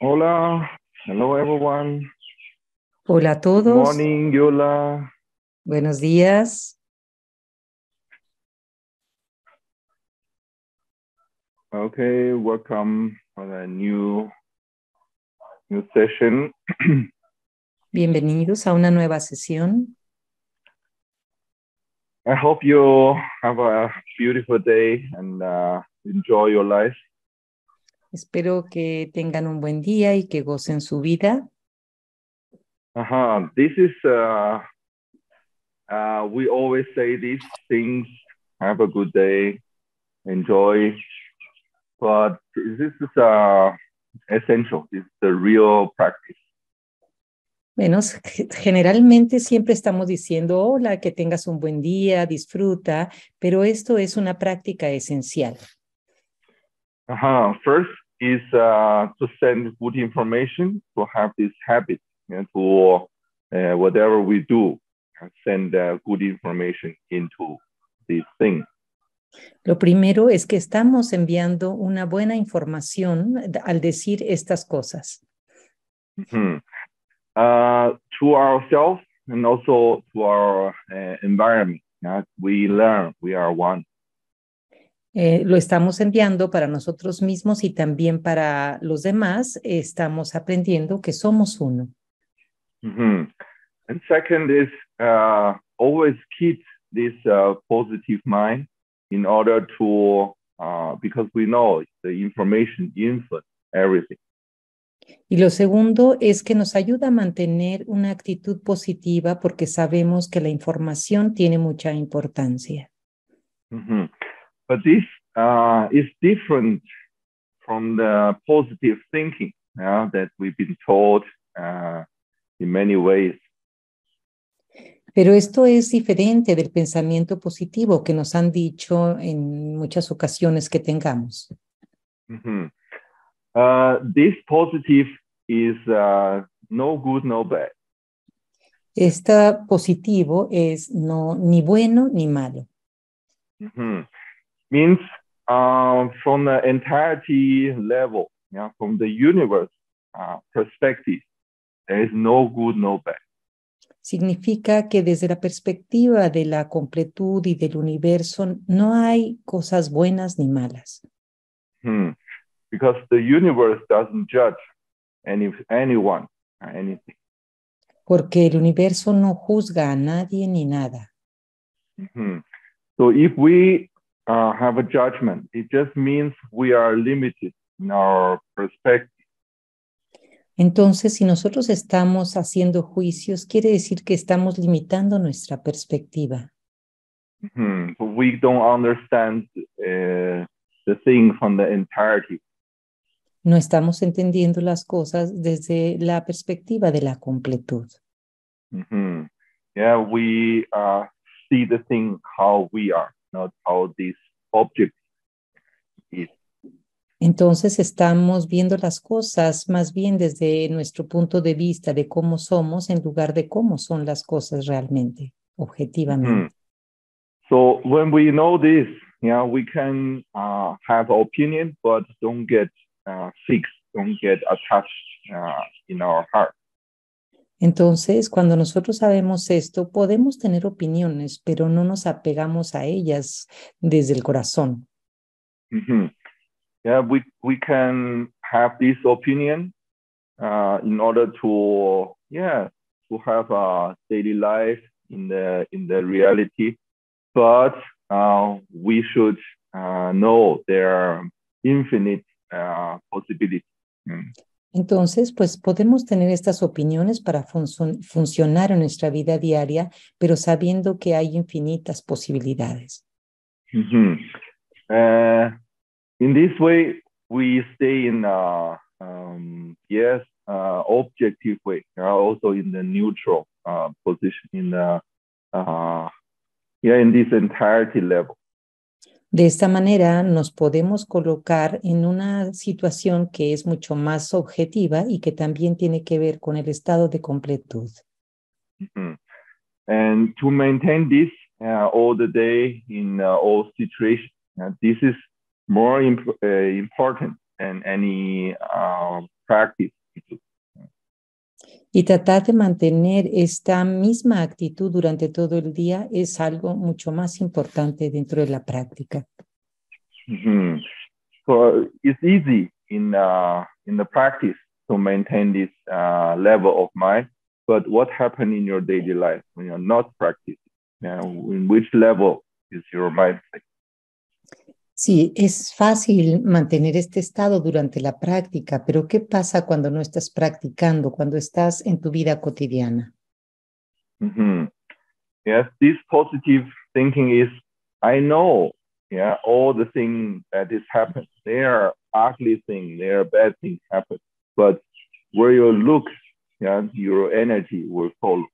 Hola, hello everyone. Hola a Good todos, morning, Yola. buenos días. Okay, welcome for a new session. Bienvenidos a una nueva sesión. I hope you have a beautiful day and enjoy your life. Espero que tengan un buen día y que gocen su vida. This is we always say these things. Have a good day, enjoy. But this is essential. It's the real practice. Bueno, generalmente siempre estamos diciendo, hola, que tengas un buen día, disfruta, pero esto es una práctica esencial. First is to send good information, to have this habit, to whatever we do, send good information into this thing. Lo primero es que estamos enviando una buena información al decir estas cosas. To ourselves and also to our environment. We learn we are one. Lo estamos enviando para nosotros mismos y también para los demás. Estamos aprendiendo que somos uno. And second is always keep this positive mind in order to, because we know the information influence everything. Y lo segundo es que nos ayuda a mantener una actitud positiva porque sabemos que la información tiene mucha importancia. But this is different from the positive thinking that we've been taught in many ways. Pero esto es diferente del pensamiento positivo que nos han dicho en muchas ocasiones que tengamos. This positive is no good, no bad. Este positivo es no ni bueno ni malo. Means from the entirety level, from the universe perspective, there is no good, no bad. Significa que desde la perspectiva de la completud y del universo no hay cosas buenas ni malas. Because the universe doesn't judge anyone or anything. Porque el universo no juzga a nadie ni nada. So if we have a judgment, it just means we are limited in our perspective. Entonces, si nosotros estamos haciendo juicios, quiere decir que estamos limitando nuestra perspectiva. We don't understand the thing from the entirety. No estamos entendiendo las cosas desde la perspectiva de la completud. Yeah, we see the thing how we are, not how this object is. Entonces estamos viendo las cosas más bien desde nuestro punto de vista de cómo somos en lugar de cómo son las cosas realmente, objetivamente. So when we know this, we can have opinion, but don't get fixed, don't get attached in our heart. Entonces, cuando nosotros sabemos esto, podemos tener opiniones, pero no nos apegamos a ellas desde el corazón. Yeah, we can have this opinion in order to have a daily life in the reality, but we should know there are infinite possibilities. Entonces, pues podemos tener estas opiniones para funcionar en nuestra vida diaria, pero sabiendo que hay infinitas posibilidades. In this way, we stay in objective way, also in the neutral position in this entirety level. De esta manera nos podemos colocar en una situación que es mucho más objetiva y que también tiene que ver con el estado de completud. And to maintain this all the day in all situations, this is more important than any practice. Y tratar de mantener esta misma actitud durante todo el día es algo mucho más importante dentro de la práctica. Mm-hmm. So it's easy in the practice to maintain this level of mind. But what happens in your daily life when you're not practicing? In which level is your mindset? Sí, es fácil mantener este estado durante la práctica, pero ¿qué pasa cuando no estás practicando, cuando estás en tu vida cotidiana? Mm-hmm. Yes, this positive thinking is, I know, all the things that is happening. There are ugly things, there are bad things happen. But where you look, your energy will follow.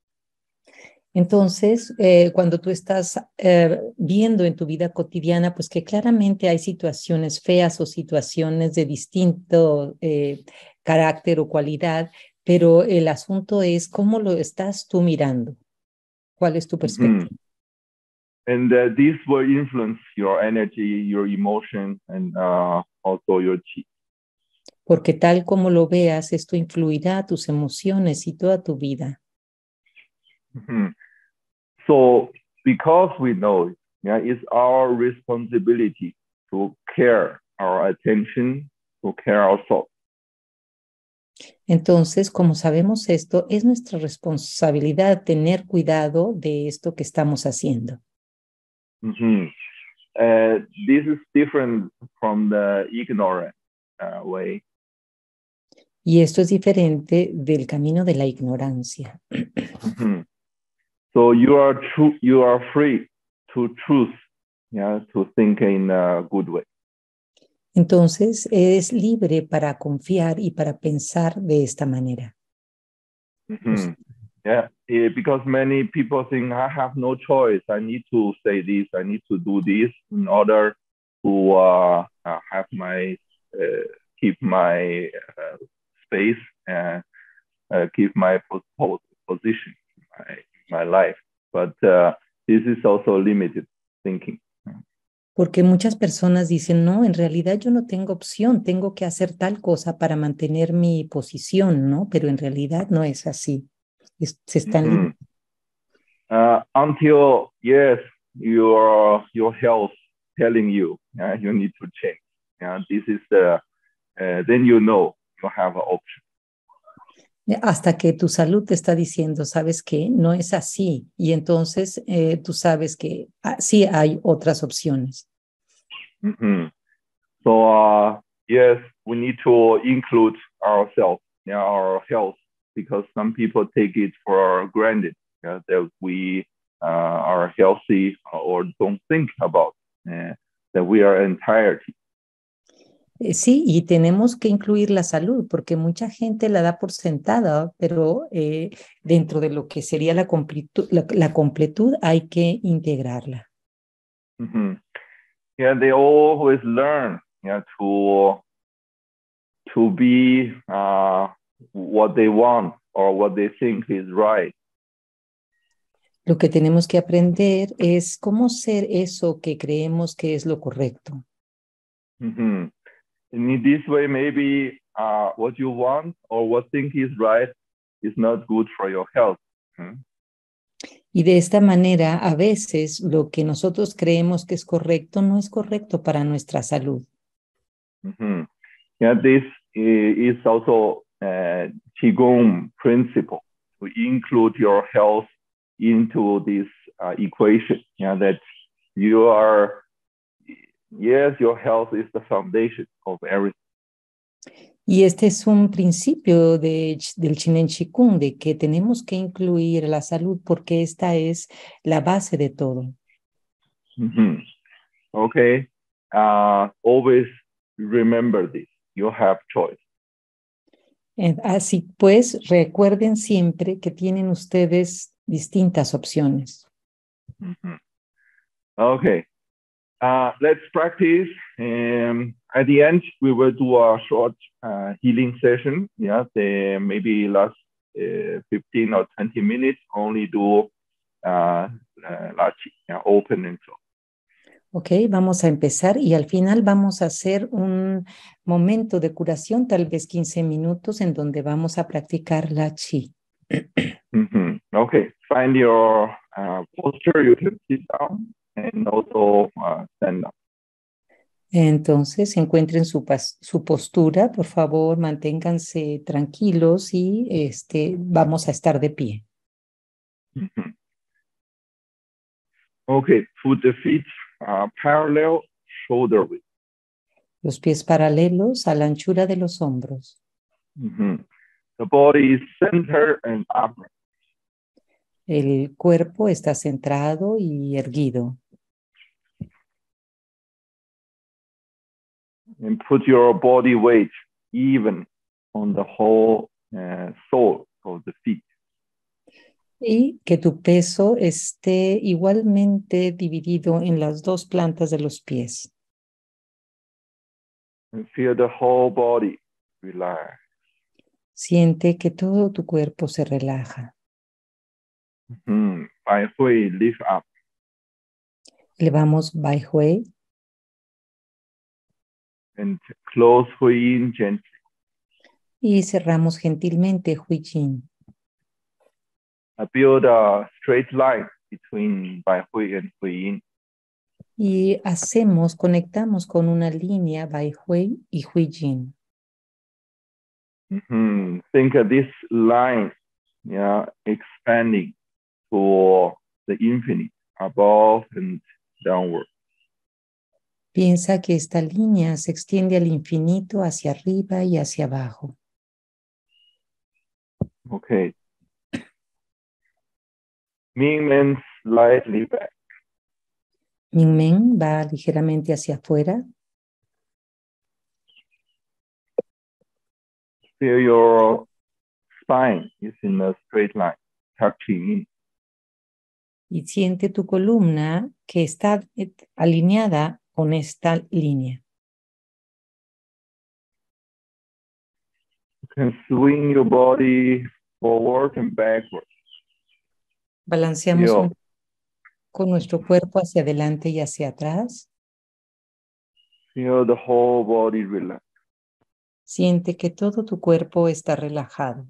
Entonces, cuando tú estás viendo en tu vida cotidiana, pues que claramente hay situaciones feas o situaciones de distinto carácter o cualidad, pero el asunto es cómo lo estás tú mirando, cuál es tu perspectiva. Mm-hmm. And this will influence your energy, your emotion, and also your chi. Porque tal como lo veas, esto influirá a tus emociones y toda tu vida. Mm-hmm. So because we know, it's our responsibility to care our attention, to care our thoughts. Entonces, como sabemos esto, es nuestra responsabilidad tener cuidado de esto que estamos haciendo. Mm-hmm. This is different from the ignorant way. Y esto es diferente del camino de la ignorancia. Mm-hmm. So you are free to choose, to think in a good way. Entonces, eres libre para confiar y para pensar de esta manera. Mm-hmm. Yeah, because many people think I have no choice. I need to say this. I need to do this in order to have my keep my space and keep my position in my life. But this is also limited thinking. Porque muchas personas dicen, no, en realidad yo no tengo opción, tengo que hacer tal cosa para mantener mi posición, ¿no? Pero en realidad no es así. Se están limitando. Until, yes, your health telling you you need to change. This is then you know you have an option. Hasta que tu salud te está diciendo, sabes que no es así. Y entonces tú sabes que sí hay otras opciones. Mm-hmm. So, yes, we need to include ourselves, our health, because some people take it for granted that we are healthy or don't think about that we are entirety. Sí, y tenemos que incluir la salud, porque mucha gente la da por sentada, pero dentro de lo que sería la completud hay que integrarla. Mm-hmm. Yeah, they always learn to be what they want or what they think is right. Lo que tenemos que aprender es cómo ser eso que creemos que es lo correcto. Mm-hmm. And in this way, maybe what you want or what think is right is not good for your health. Y de esta manera, a veces lo que nosotros creemos que es correcto no es correcto para nuestra salud. Mm-hmm. Yeah, this is also Qigong principle to include your health into this equation. That you are, yes, your health is the foundation of everything. Y este es un principio del Chinen Chikung, de que tenemos que incluir la salud porque esta es la base de todo. Mm-hmm. Okay, always remember this. You have choice. Así pues, recuerden siempre que tienen ustedes distintas opciones. Mm-hmm. Okay, let's practice. At the end, we will do a short healing session. Yeah, they maybe last 15 or 20 minutes. Only do lachi, open and close. Ok, vamos a empezar y al final vamos a hacer un momento de curación, tal vez 15 minutos, en donde vamos a practicar la chi. Okay, find your posture. You can sit down and also stand up. Entonces, encuentren su postura, por favor, manténganse tranquilos y vamos a estar de pie. Okay, put the feet parallel, shoulder width. Los pies paralelos a la anchura de los hombros. The body is centered and upright. El cuerpo está centrado y erguido. And put your body weight even on the whole sole of the feet. Y que tu peso esté igualmente dividido en las dos plantas de los pies. And feel the whole body relax. Siente que todo tu cuerpo se relaja. Bai Hui, lift up. Elevamos Bai Hui. And close Hui in gently. Y cerramos gentilmente Hui Jin. Build a straight line between Bai Hui and Hui Yin. Y conectamos con una línea Bai Hui y Hui Jin. Think of this line, expanding to the infinite, above and downward. Piensa que esta línea se extiende al infinito, hacia arriba y hacia abajo. Okay. Mingmen slightly back. Mingmen va ligeramente hacia afuera. Feel your spine is in a straight line, touching in. Y siente tu columna que está alineada con esta línea. You can swing your body forward and backward. Balanceamos con nuestro cuerpo hacia adelante y hacia atrás. Feel the whole body relax. Siente que todo tu cuerpo está relajado.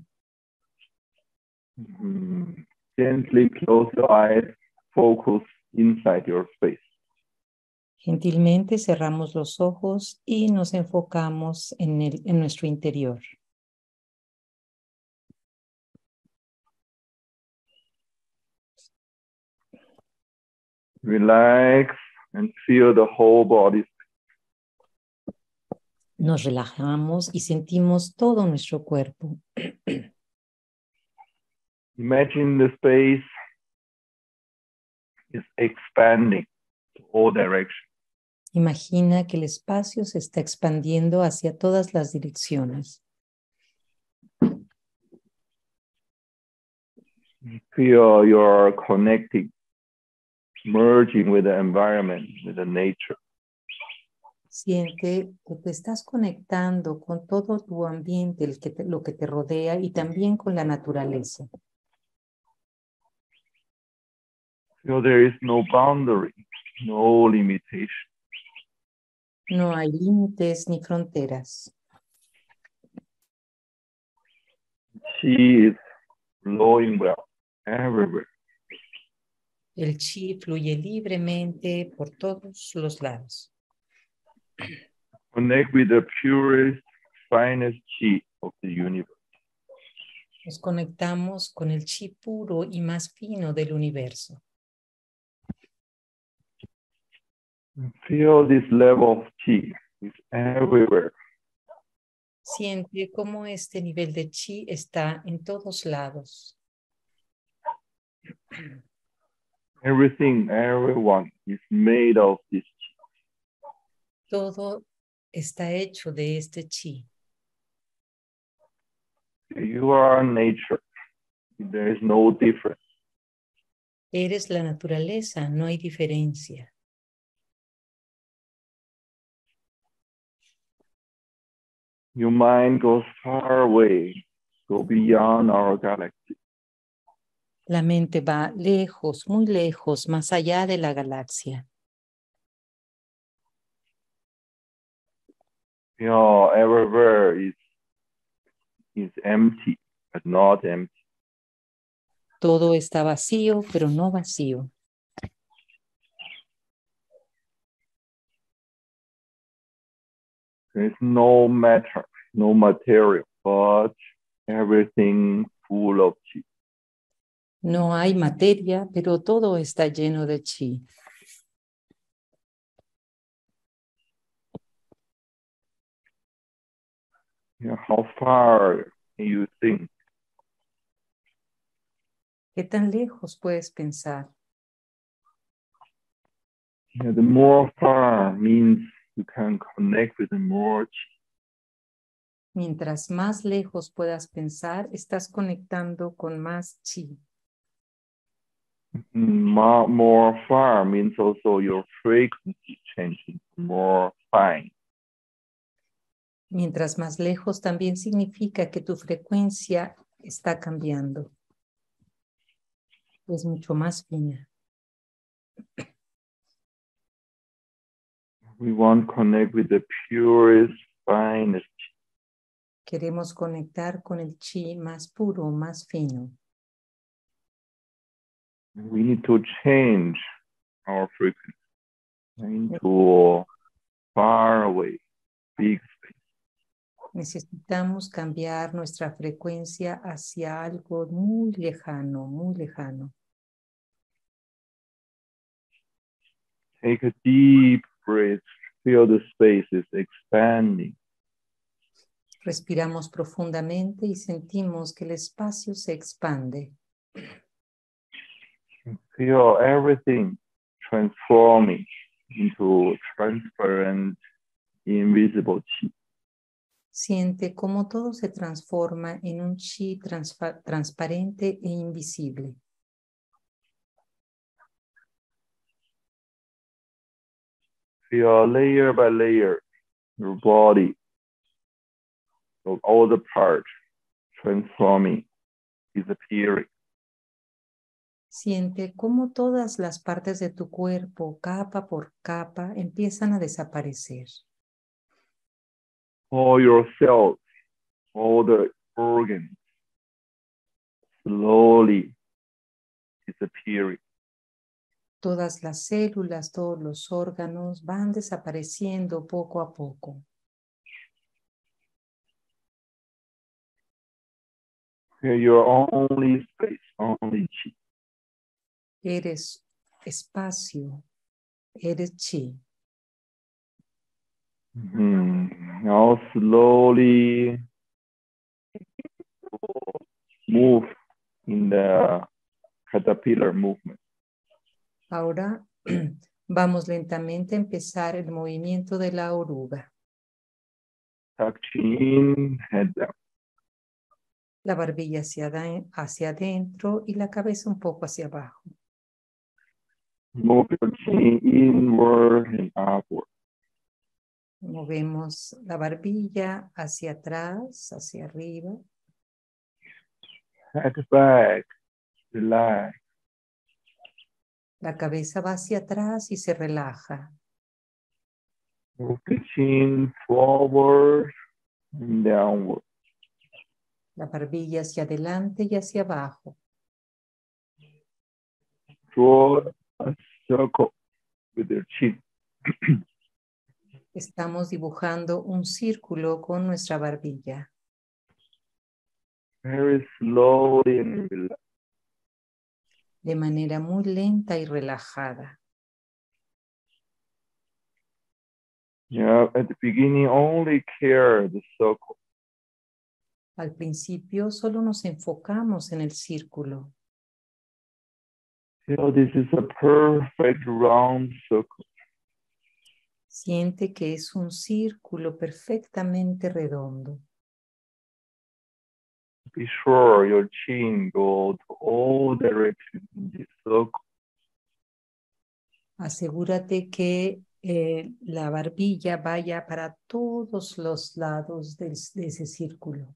Gently close your eyes, focus inside your space. Gentilmente cerramos los ojos y nos enfocamos en nuestro interior. Relax and feel the whole body. Nos relajamos y sentimos todo nuestro cuerpo. Imagine the space is expanding to all directions. Imagina que el espacio se está expandiendo hacia todas las direcciones. Feel you're connecting, merging with the environment, with the nature. Siente que te estás conectando con todo tu ambiente, lo que te rodea y también con la naturaleza. Feel there is no boundary, no limitation. No hay límites ni fronteras. Chi is flowing well everywhere. El chi fluye libremente por todos los lados. Connect with the purest, finest chi of the universe. Nos conectamos con el chi puro y más fino del universo. Feel this level of chi is everywhere. Siente cómo este nivel de chi está en todos lados. Everything, everyone is made of this chi. Todo está hecho de este chi. You are nature. There is no difference. Eres la naturaleza, no hay diferencia. Your mind goes far away, go beyond our galaxy. La mente va lejos, muy lejos, más allá de la galaxia. Everywhere is empty, but not empty. Todo está vacío, pero no vacío. There's no matter, no material, but everything full of chi. No hay materia, pero todo está lleno de chi. How far can you think? ¿Qué tan lejos puedes pensar? The more far means you can connect with more chi. Mientras más lejos puedas pensar, estás conectando con más chi. More far means also your frequency changing more fine. Mientras más lejos también significa que tu frecuencia está cambiando. Es mucho más fina. We want to connect with the purest, finest chi. Queremos conectar con el chi más puro, más fino. We need to change our frequency into far away, big space. Necesitamos cambiar nuestra frecuencia hacia algo muy lejano, muy lejano. Take a deep breath, feel the spaces expanding. Respiramos profundamente y sentimos que el espacio se expande. Feel everything transforming into transparent, invisible chi. Siente cómo todo se transforma en un chi transparente e invisible. Feel layer by layer, your body, of all the parts transforming, disappearing. Siente cómo todas las partes de tu cuerpo, capa por capa, empiezan a desaparecer. All your cells, all the organs, slowly disappearing. Todas las células, todos los órganos van desapareciendo poco a poco. Your only space, only chi. Eres espacio, eres chi. Now slowly move in the caterpillar movement. Ahora vamos lentamente a empezar el movimiento de la oruga. Tuck chin, head down. La barbilla hacia adentro y la cabeza un poco hacia abajo. Move your chin inward and upward. Movemos la barbilla hacia atrás, hacia arriba. Head back, relax. La cabeza va hacia atrás y se relaja. Move the chin forward and downward. La barbilla hacia adelante y hacia abajo. Draw a circle with your chin. Estamos dibujando un círculo con nuestra barbilla. Very slowly and relaxed. De manera muy lenta y relajada. Yeah, at the beginning, only care the circle. Al principio solo nos enfocamos en el círculo. Feel this is a perfect round circle. Siente que es un círculo perfectamente redondo. Be sure your chin goes to all directions in this circle. Asegúrate que la barbilla vaya para todos los lados de ese círculo.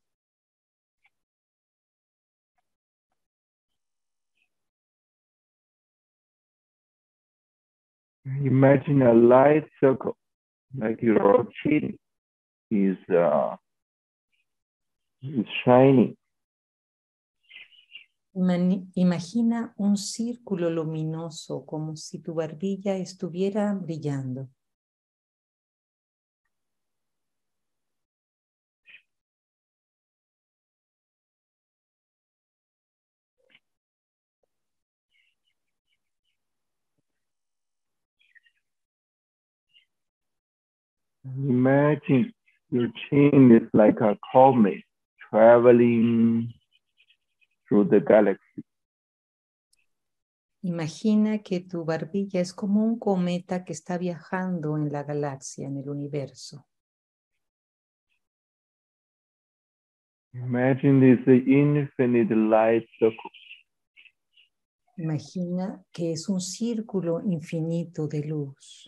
Imagine a light circle, like your chin is shining. Imagina un círculo luminoso como si tu barbilla estuviera brillando. Imagine your chin is like a comet traveling through the galaxy. Imagina que tu barbilla es como un cometa que está viajando en la galaxia, en el universo. Imagine this infinite light circle. Imagina que es un círculo infinito de luz.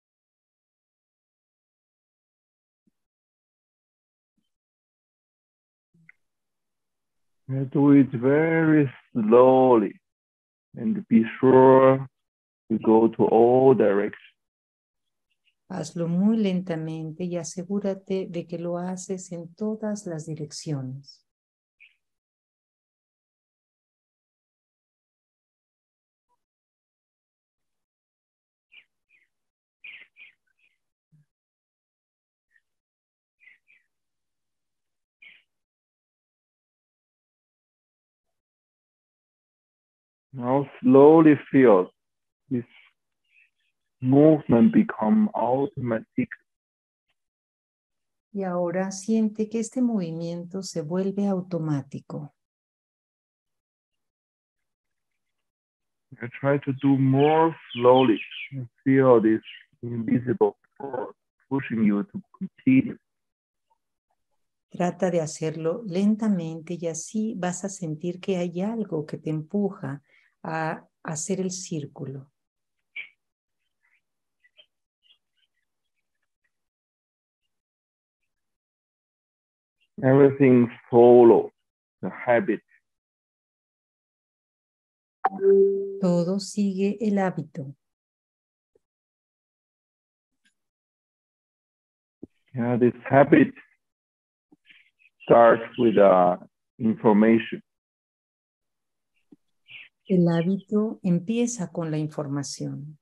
Do it very slowly and be sure to go to all directions. Hazlo muy lentamente y asegúrate de que lo haces en todas las direcciones. Now slowly feel this movement become automatic. Y ahora siente que este movimiento se vuelve automático. Try to do more slowly and feel this invisible force pushing you to continue. Trata de hacerlo lentamente y así vas a sentir que hay algo que te empuja a hacer el círculo. Everything follows the habit. Todo sigue el hábito. Yeah, this habit starts with information. El hábito empieza con la información.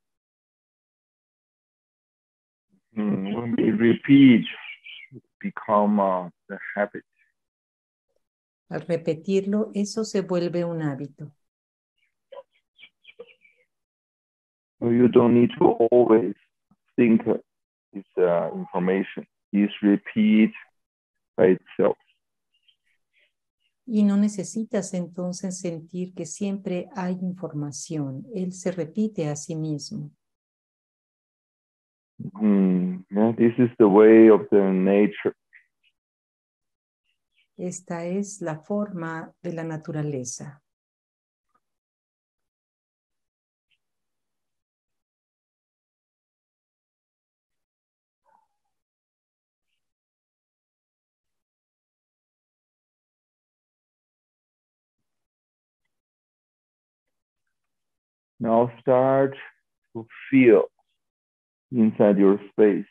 When we repeat, it become the habit. Al repetirlo, eso se vuelve un hábito. So you don't need to always think this information. Just repeat by itself. Y no necesitas entonces sentir que siempre hay información. Él se repite a sí mismo. Yeah, this is the way of the nature. Esta es la forma de la naturaleza. Now start to feel inside your space.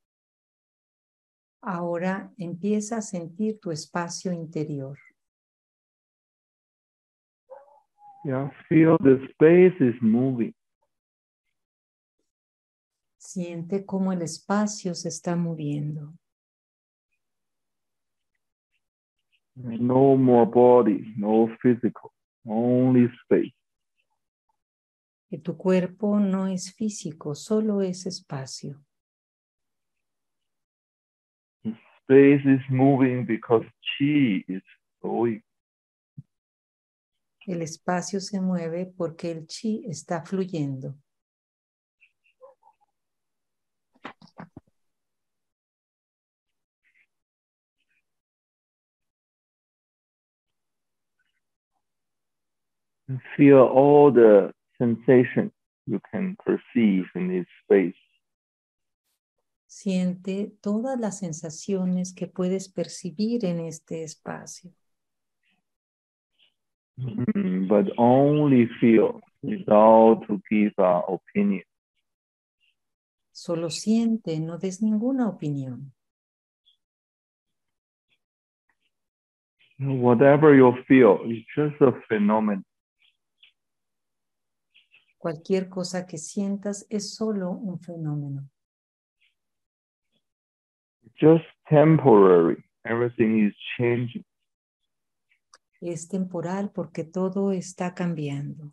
Ahora empieza a sentir tu espacio interior. Yeah, feel the space is moving. Siente cómo el espacio se está moviendo. No more body, no physical, only space. Que tu cuerpo no es físico, solo es espacio. The space is moving because chi is flowing. El espacio se mueve porque el chi está fluyendo. Feel all the sensations you can perceive in this space. Siente todas las sensaciones que puedes percibir en este espacio. But only feel without to give an opinion. Solo siente, no des ninguna opinión. Whatever you feel, it's just a phenomenon. Cualquier cosa que sientas es solo un fenómeno. Just temporary. Everything is changing. Es temporal porque todo está cambiando.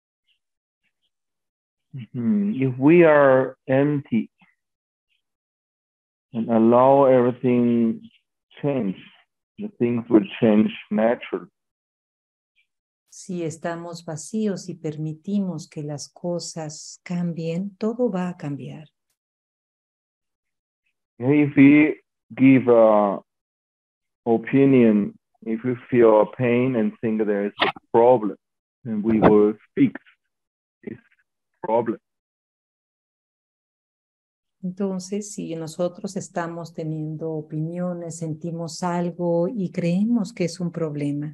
If we are empty and allow everything change, the things will change naturally. Si estamos vacíos y permitimos que las cosas cambien, todo va a cambiar. If we give an opinion, if we feel pain and think there is a problem, then we will fix this problem. Entonces, si nosotros estamos teniendo opiniones, sentimos algo y creemos que es un problema,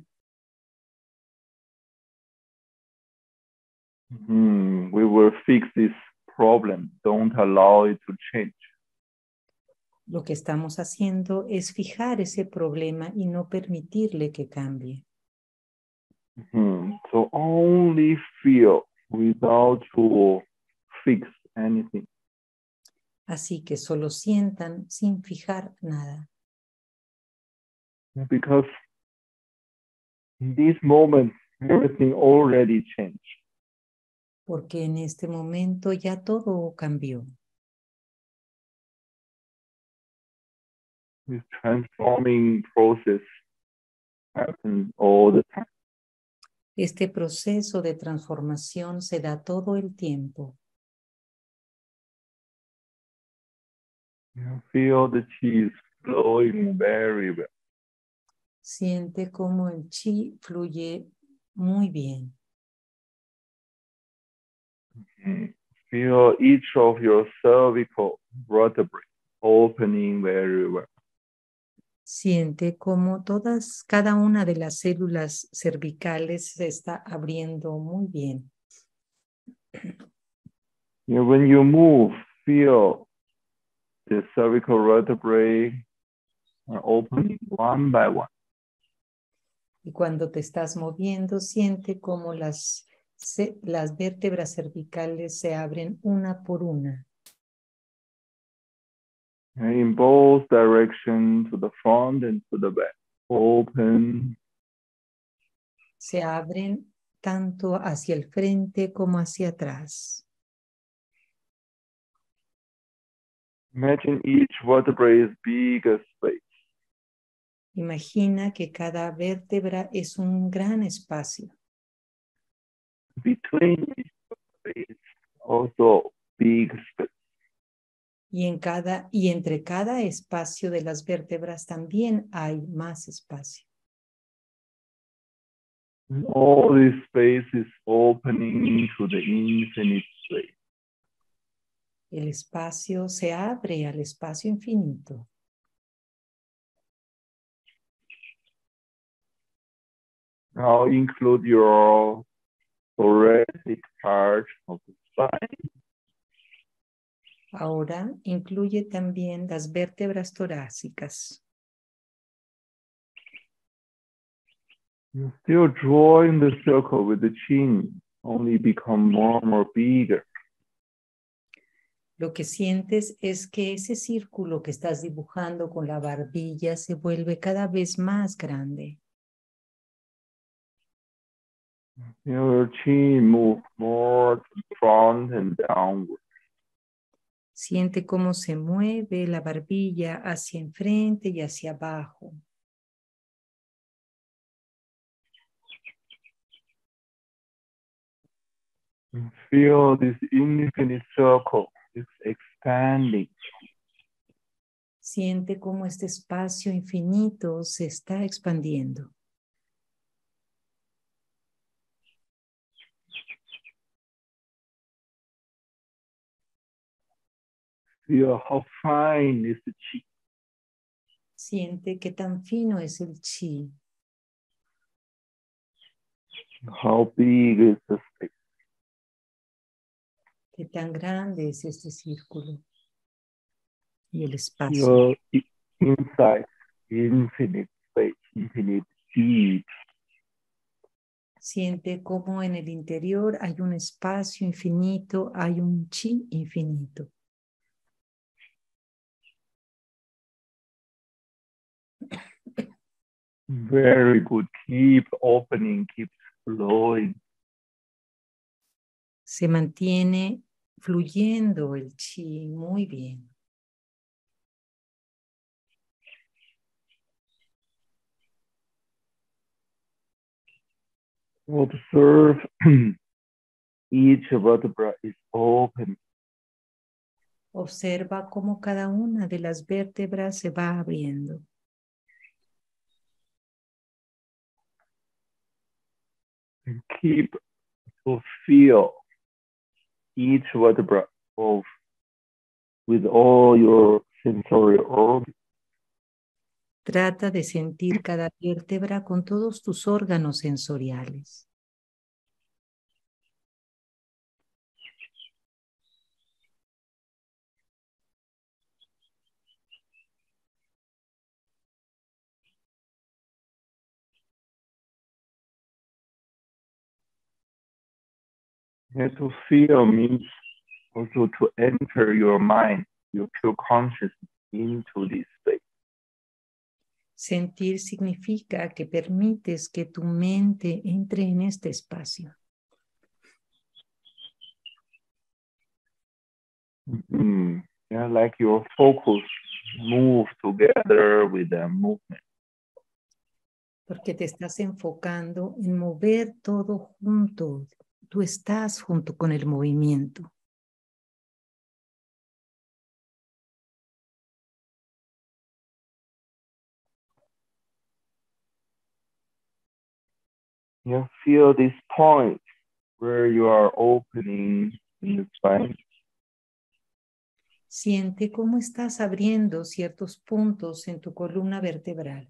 we will fix this problem. Don't allow it to change. lo que estamos haciendo es fijar ese problema y no permitirle que cambie. So only feel without to fix anything. Así que solo sientan sin fijar nada. Because in this moment, everything already changed. Porque en este momento ya todo cambió. This transforming process happens all the time. Este proceso de transformación se da todo el tiempo. You feel the chi is flowing very well. Siente cómo el chi fluye muy bien. Feel each of your cervical vertebrae opening very well. Siente cómo cada una de las células cervicales se está abriendo muy bien. When you move, feel the cervical vertebrae are opening one by one. Y cuando te estás moviendo, siente cómo las vértebras cervicales se abren una por una. In both directions, to the front and to the back. Open. Se abren tanto hacia el frente como hacia atrás. Imagine each vertebrae is big as space. Imagina que cada vértebra es un gran espacio. Between each space, also big space. Y entre cada espacio de las vértebras también hay más espacio. All this space is opening into the infinite space. El espacio se abre al espacio infinito. Now include your thoracic part of the spine. Ahora incluye también las vértebras torácicas. You're still drawing the circle with the chin, only become more and more bigger. Lo que sientes es que ese círculo que estás dibujando con la barbilla se vuelve cada vez más grande. Your chin moves more to the front and downward. Siente cómo se mueve la barbilla hacia enfrente y hacia abajo. You feel this infinite circle is expanding. Siente cómo este espacio infinito se está expandiendo. Feel how fine is the chi. Siente qué tan fino es el chi, How big is the space. qué tan grande es este círculo y el espacio. You're inside infinite space, infinite deep. Siente como en el interior hay un espacio infinito, hay un chi infinito. Very good. Keep opening, keep flowing. Se mantiene fluyendo el chi muy bien. Observe each vertebra is open. Observa cómo cada una de las vértebras se va abriendo. And keep to feel each vertebra of with all your sensory organs. Trata de sentir cada vértebra con todos tus órganos sensoriales. And to feel means also to enter your mind, your pure consciousness into this space. Sentir significa que permites que tu mente entre en este espacio. Yeah, like your focus move together with the movement. Porque te estás enfocando en mover todo junto. Tú estás junto con el movimiento. You feel this point where you are opening in the spine. Siente cómo estás abriendo ciertos puntos en tu columna vertebral.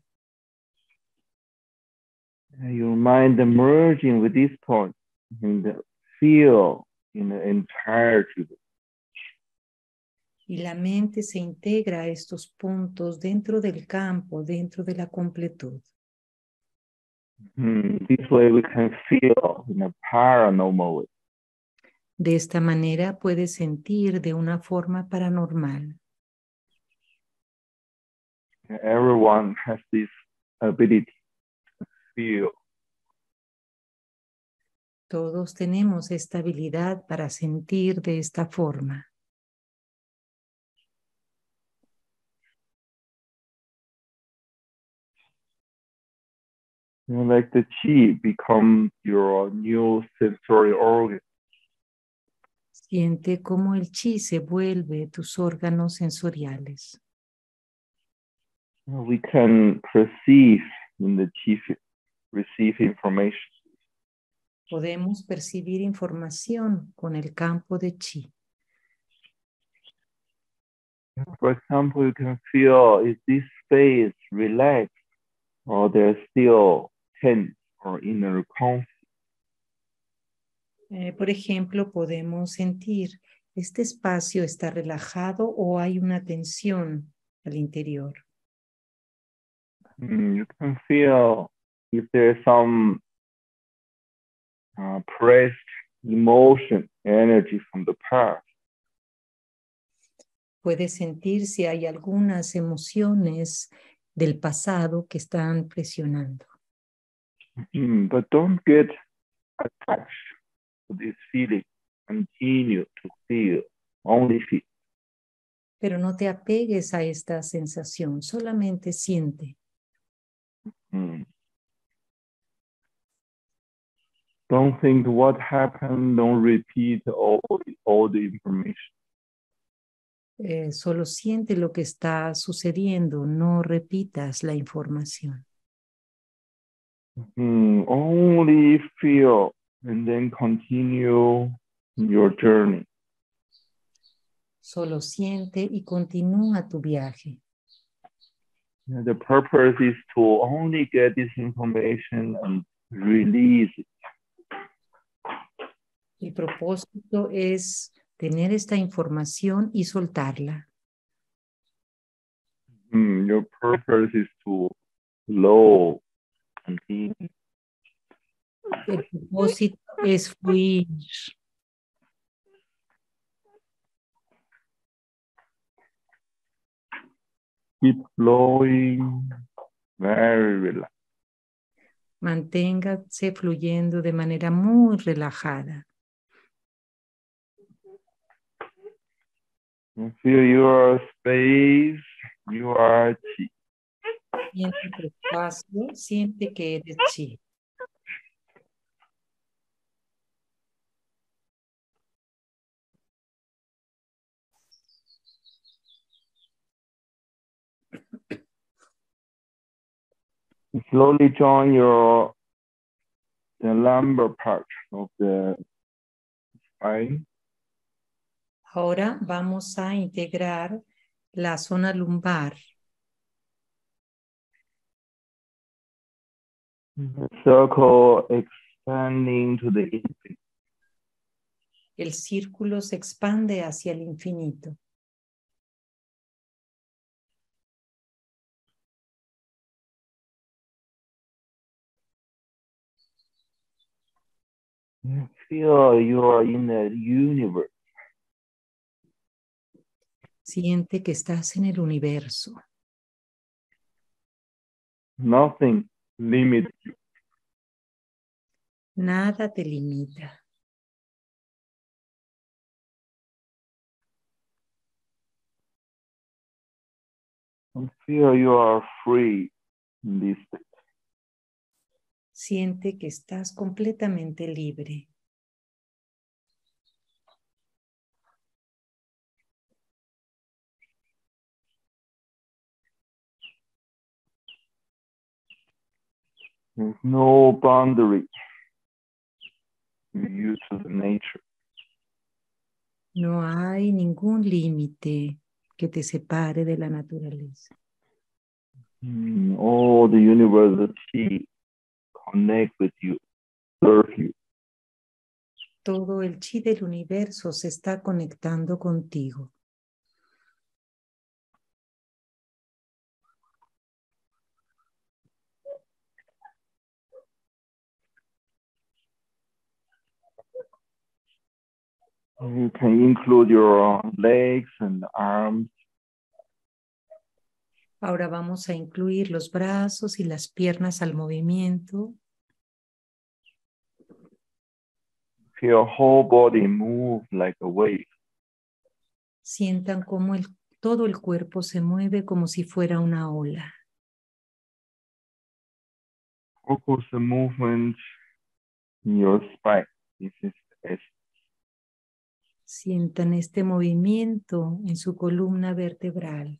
And your mind merging with this point and feel in the entirety. Y la mente se integra a estos puntos dentro del campo, dentro de la completud. This way we can feel in a paranormal way. De esta manera puedes sentir de una forma paranormal. Everyone has this ability to feel. Todos tenemos esta habilidad para sentir de esta forma. Like the chi becomes your new sensory organ. Siente cómo el chi se vuelve tus órganos sensoriales. We can perceive in the chi, receive information. Podemos percibir información con el campo de chi. For example, you can feel is this space relaxed or there's still tense or inner conflict. Por ejemplo, podemos sentir, ¿este espacio está relajado o hay una tensión al interior? You can feel if there's some pressed emotion, energy from the past. Puedes sentir si hay algunas emociones del pasado que están presionando. But don't get attached to this feeling. Continue to feel, only feel. Pero no te apegues a esta sensación, solamente siente. Don't think what happened, don't repeat all the information. Solo siente lo que está sucediendo, no repitas la información. Only feel and then continue your journey. Solo siente y continúa tu viaje. The purpose is to only get this information and release it. El propósito es tener esta información y soltarla. Your purpose is to flow Continue. El propósito es fluir. Keep flowing. Very relaxed. Manténgase fluyendo de manera muy relajada. You feel your space, your chi. Siente tu espacio, siente que eres chi. Slowly join the lumbar part of the spine. Ahora vamos a integrar la zona lumbar. The circle expanding to the infinite. El círculo se expande hacia el infinito. You feel you are in the universe. Siente que estás en el universo. Nothing limits you. Nada te limita. You feel you are free in this state. Siente que estás completamente libre. There's no boundary due to the nature. No hay ningún límite que te separe de la naturaleza. All the universe, the chi, connect with you, serve you. Todo el chi del universo se está conectando contigo. You can include your legs and arms. Ahora vamos a incluir los brazos y las piernas al movimiento. Feel your whole body move like a wave. Sientan cómo todo el cuerpo se mueve como si fuera una ola. Focus the movement in your spine. This is the Sientan este movimiento en su columna vertebral.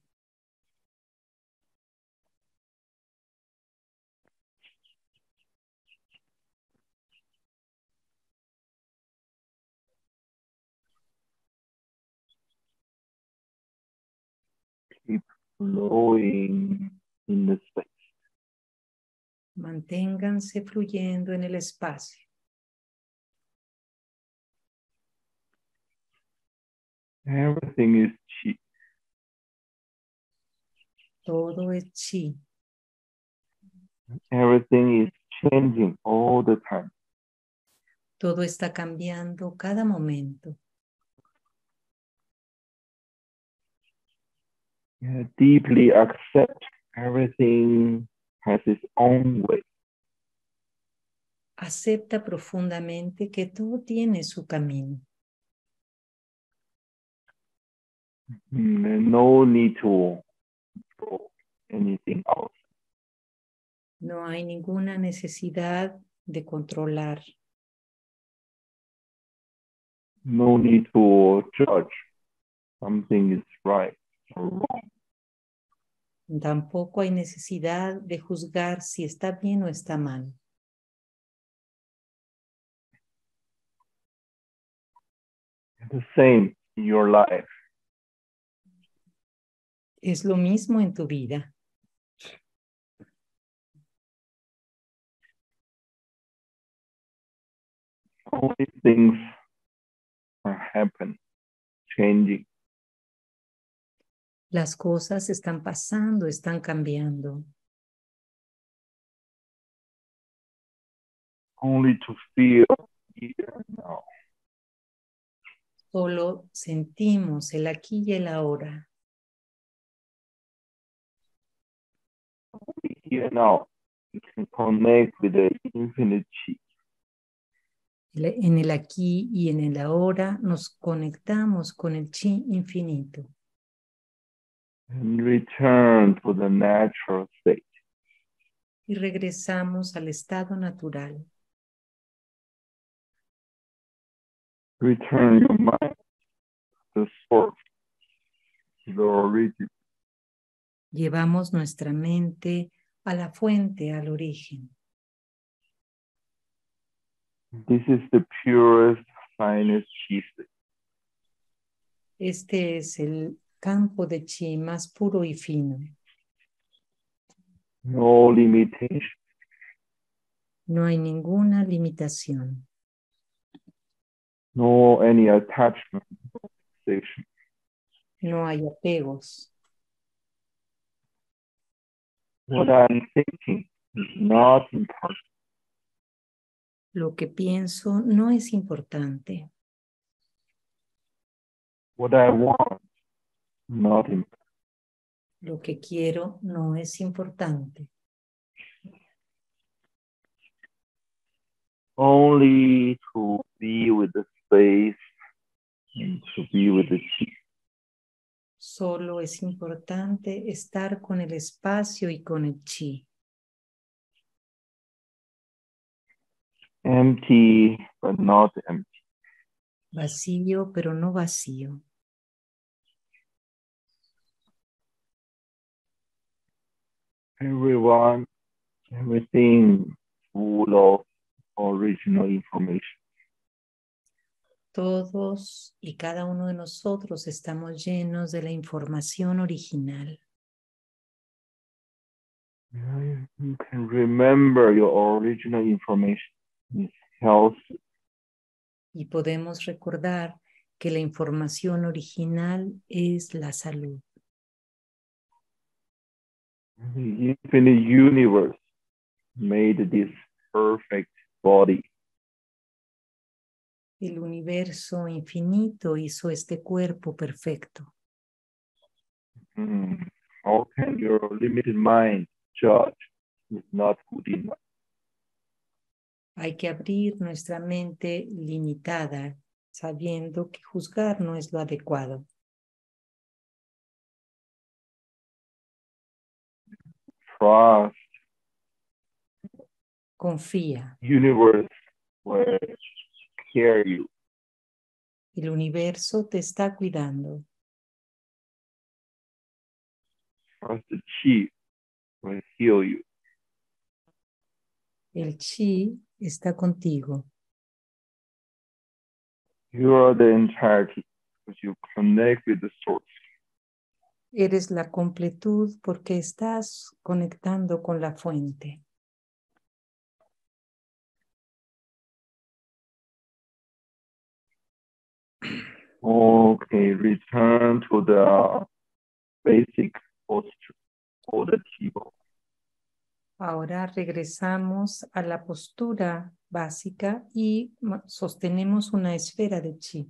keep flowing in the space. Manténganse fluyendo en el espacio. Everything is chi. Todo es chi. Everything is changing all the time. Todo está cambiando cada momento. Deeply accept everything has its own way. Acepta profundamente que todo tiene su camino. There's no need to control anything else. No hay ninguna necesidad de controlar. No need to judge something is right or wrong. Tampoco hay necesidad de juzgar si está bien o está mal. The same in your life. Es lo mismo en tu vida. All these things are happening, changing. Las cosas están pasando, están cambiando. only to feel here now. Solo sentimos el aquí y el ahora. Here now, you can connect with the infinite chi. En el aquí y en el ahora nos conectamos con el chi infinito. And return to the natural state. Y regresamos al estado natural. Return your mind to the source, to the origin. Llevamos nuestra mente a la fuente, al origen. This is the purest, finest chi state. Este es el campo de chi más puro y fino. No limitation. No hay ninguna limitación. No any attachment, fixation. No hay apegos. What I'm thinking is not important. Lo que pienso no es importante. What I want, not important. Lo que quiero no es importante. Only to be with the space and to be with the chi. Solo es importante estar con el espacio y con el chi. Empty, but not empty. Vacío, pero no vacío. Everyone, everything full of original information. Todos y cada uno de nosotros estamos llenos de la información original. You can remember your original information. It's healthy. Y podemos recordar que la información original es la salud. The infinite universe made this perfect body. El universo infinito hizo este cuerpo perfecto. How can your limited mind judge it's not good enough? Hay que abrir nuestra mente limitada, sabiendo que juzgar no es lo adecuado. Trust Confía. universe will care you. El universo te está cuidando. Trust the chi will heal you. El chi está contigo. You are the entirety because you connect with the source. Eres la completud porque estás conectando con la fuente. Okay, return to the basic posture or the Qigong. Ahora regresamos a la postura básica y sostenemos una esfera de chi.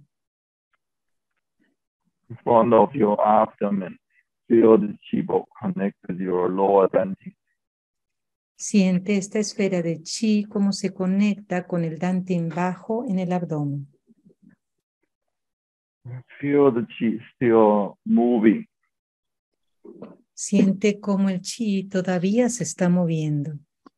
In front of your abdomen, feel the Qigong connect with your lower dantian. Siente esta esfera de chi cómo se conecta con el dantian bajo en el abdomen. Feel the Qi still moving. Siente cómo el chi todavía se está moviendo.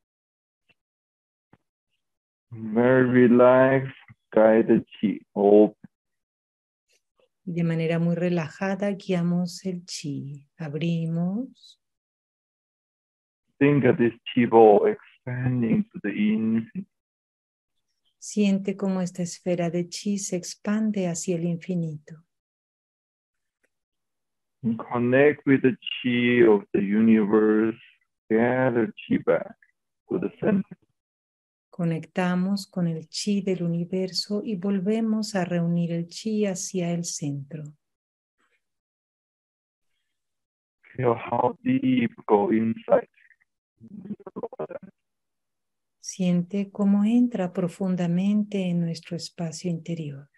Very relaxed, guide the Qi open. De manera muy relajada guiamos el chi. Abrimos. Think of this Qigong expanding to the infinite. Siente cómo esta esfera de chi se expande hacia el infinito. And connect with the Qi of the universe. Gather Qi back to the center. Conectamos con el chi del universo y volvemos a reunir el chi hacia el centro. Feel how deep go inside. Siente cómo entra profundamente en nuestro espacio interior.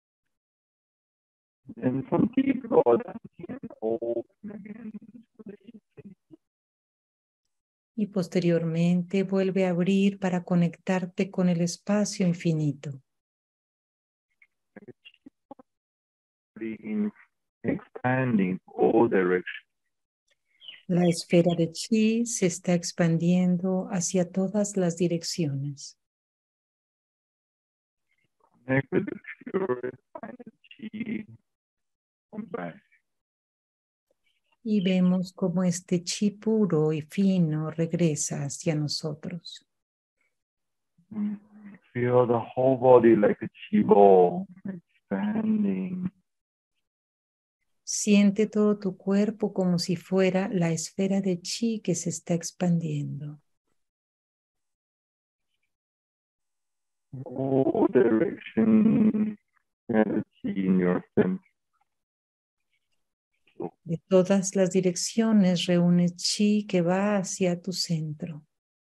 And some people can open again to the infinity. Y posteriormente vuelve a abrir para conectarte con el espacio infinito. Expanding all directions. La esfera de chi se está expandiendo hacia todas las direcciones. Connect with the purified chi. Come back. Y vemos cómo este chi puro y fino regresa hacia nosotros. Feel the whole body like a chi ball expanding. Siente todo tu cuerpo como si fuera la esfera de chi que se está expandiendo. All directions. Have chi in your center. De todas las direcciones reúne chi que va hacia tu centro.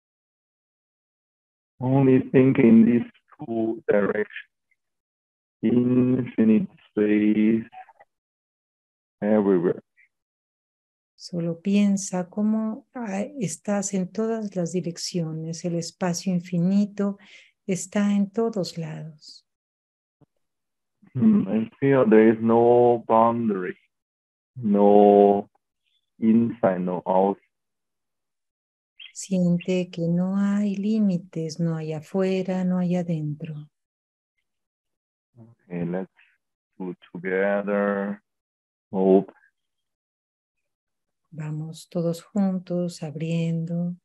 Only think in these two directions. Infinite space everywhere. Solo piensa cómo estás en todas las direcciones. El espacio infinito está en todos lados. I feel there is no boundary, no inside, no outside. Siente que no hay límites, no hay afuera, no hay adentro. Okay, let's do together. Open. Vamos todos juntos abriendo.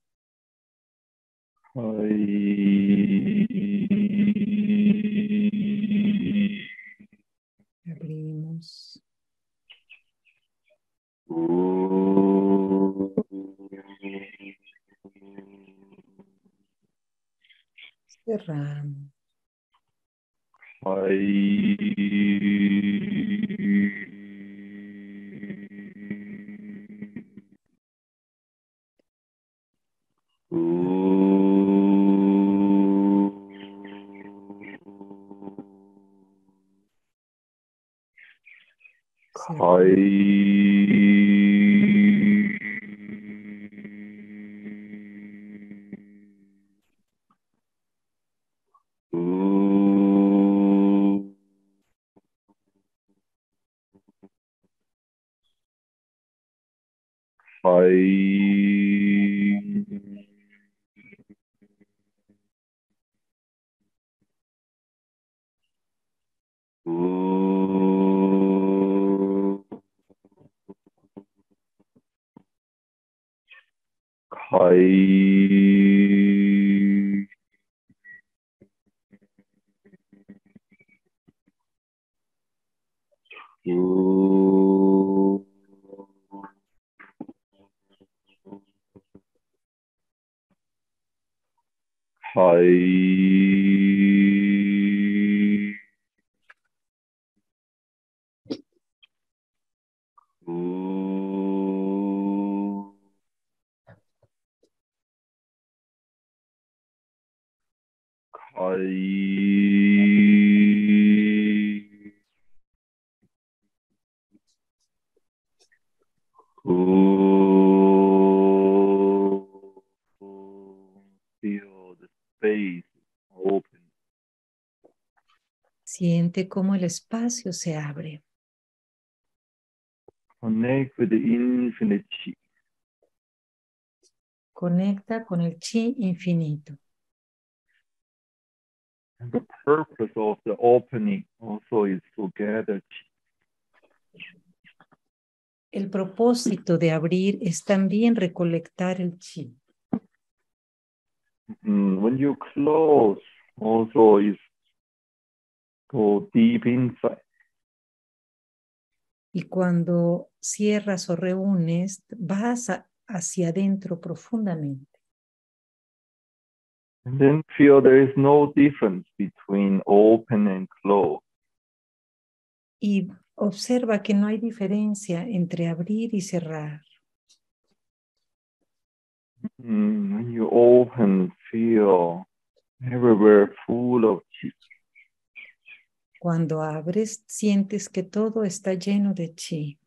Abrimos. Cerramos. Feel the space open. Siente cómo el espacio se abre. Connect with the infinite chi. Conecta con el chi infinito. And the purpose of the opening also is to gather chi. El propósito de abrir es también recolectar el chi. When you close, also is go deep inside. Y cuando cierras o reúnes, vas hacia adentro profundamente. And then feel there is no difference between open and close. Y observa que no hay diferencia entre abrir y cerrar. When you open, feel everywhere full of chi. Cuando abres, sientes que todo está lleno de chi.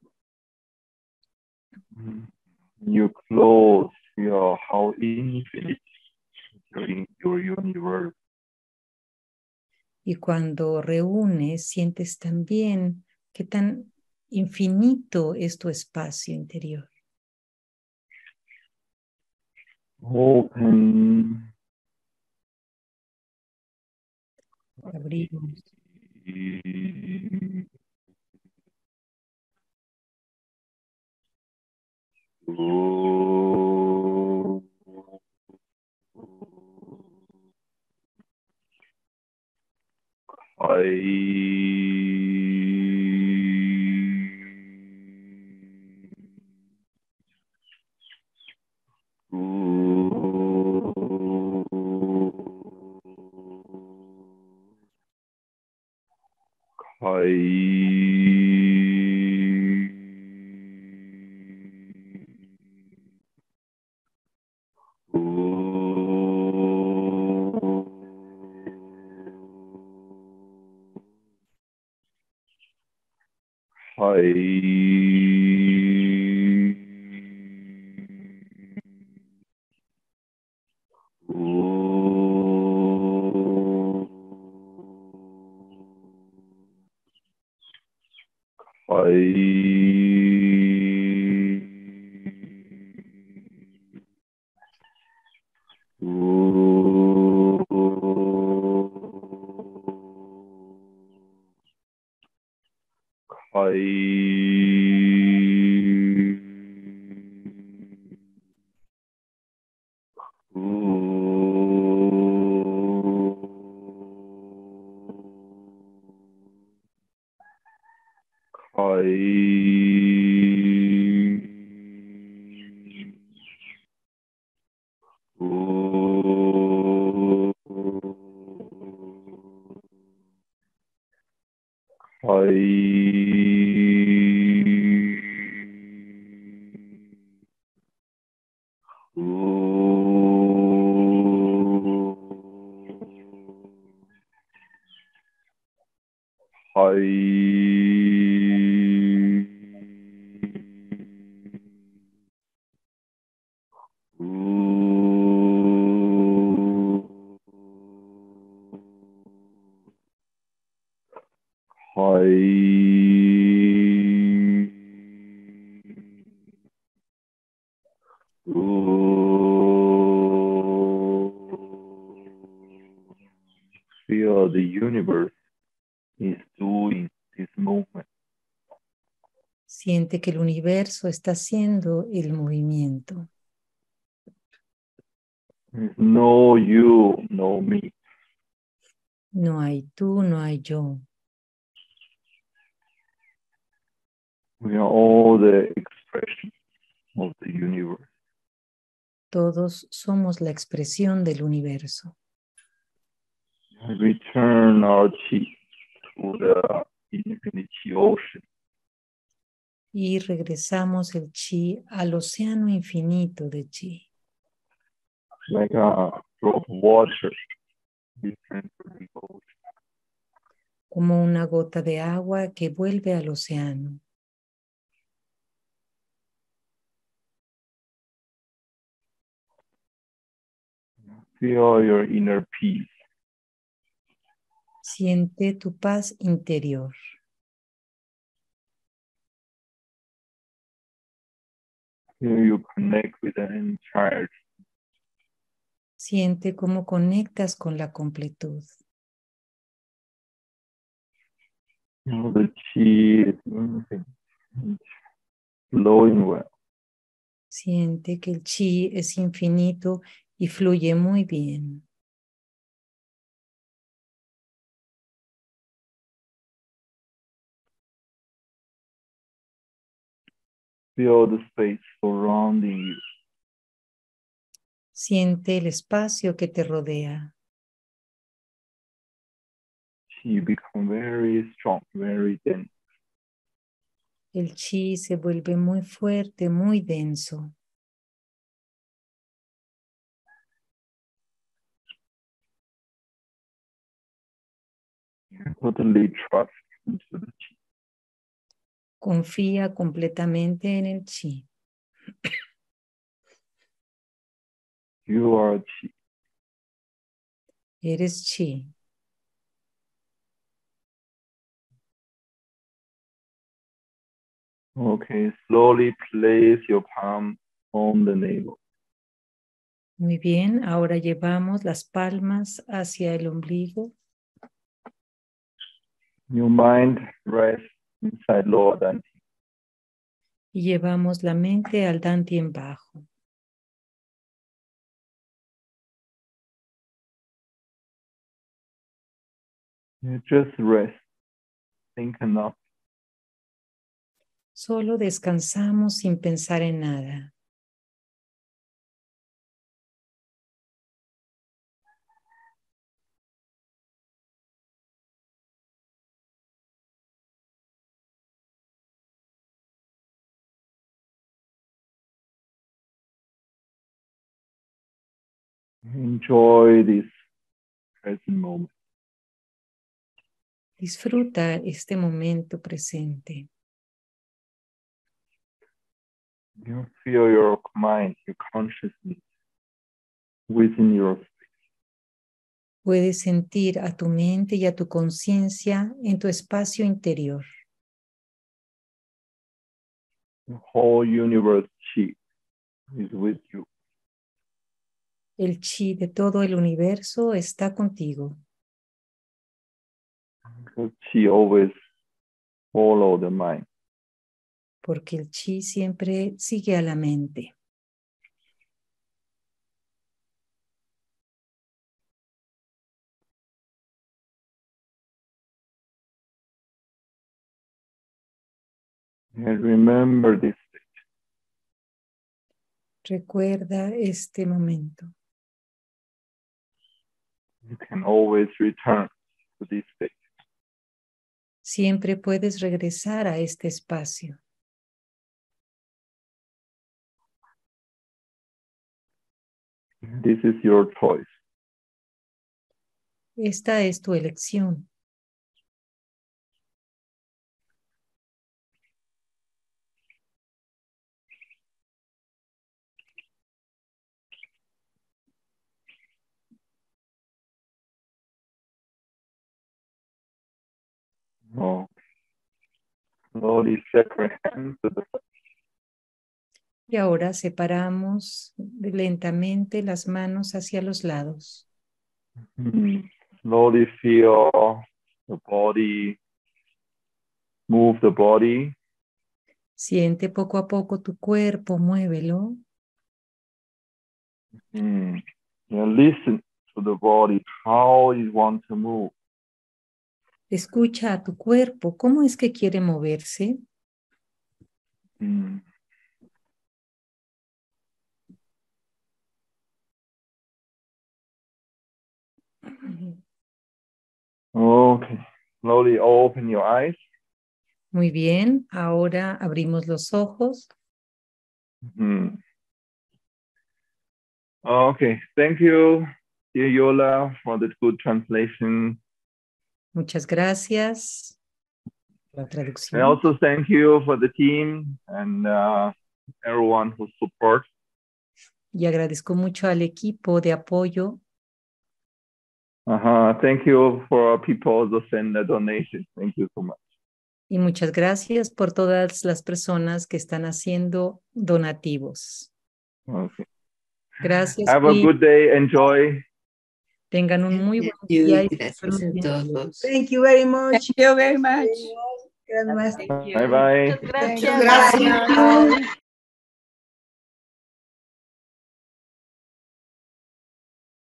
You close, feel how infinite your universe. Y cuando reúnes, sientes también qué tan infinito es tu espacio interior. Open. Abrimos. Feel the universe is doing this movement. Siente que el universo está haciendo el movimiento. No you, no me. No hay tú, no hay yo. We are all the expression of the universe. Todos somos la expresión del universo. Return our chi to the infinity ocean. Y regresamos el chi al océano infinito de chi. Like a drop of water. Return to the ocean. Como una gota de agua que vuelve al océano. Feel your inner peace. Siente tu paz interior. Feel you connect with the entire. Siente cómo conectas con la completud. The chi is infinite, flowing well. Siente que el chi es infinito y fluye muy bien. Feel the space surrounding you. Siente el espacio que te rodea. Chi become very strong, very dense. El chi se vuelve muy fuerte, muy denso. Totally trust into the chi. Confía completamente en el chi. You are chi. Eres chi. Okay, slowly place your palm on the navel. Muy bien, ahora llevamos las palmas hacia el ombligo. Your mind rests inside lower dantian. Y llevamos la mente al dantien bajo. You just rest, think enough. Solo descansamos sin pensar en nada. Enjoy this present moment. Disfruta este momento presente. You feel your mind, your consciousness within your Puedes sentir a tu mente y a tu conciencia en tu espacio interior. the whole universe chi is with you. El chi de todo el universo está contigo. Because chi always follow the mind. Porque el chi siempre sigue a la mente. And remember this. Recuerda este momento. You can always return to this state. Siempre puedes regresar a este espacio. This is your choice. Esta es tu elección. Oh. Slowly separate hands to the Y ahora separamos lentamente las manos hacia los lados. Slowly feel the body, move the body. Siente poco a poco tu cuerpo, muévelo. And listen to the body, how you want to move. Escucha a tu cuerpo, ¿cómo es que quiere moverse? Mm. Okay, slowly open your eyes. Muy bien, ahora abrimos los ojos. Okay, thank you, dear Yola, for the good translation. Muchas gracias por la And traducción. also thank you for the team and everyone who supports. Y agradezco mucho al equipo de apoyo. Thank you for people who send a donation. Thank you so much. Y muchas gracias por todas las personas que están haciendo donativos. Okay. Gracias. Have a Luis. good day. Enjoy. Tengan un muy buen día. Y Gracias a todos. Thank you very much. Thank you very much. Gracias. Thank you. Bye bye. Muchas Muchas gracias. gracias.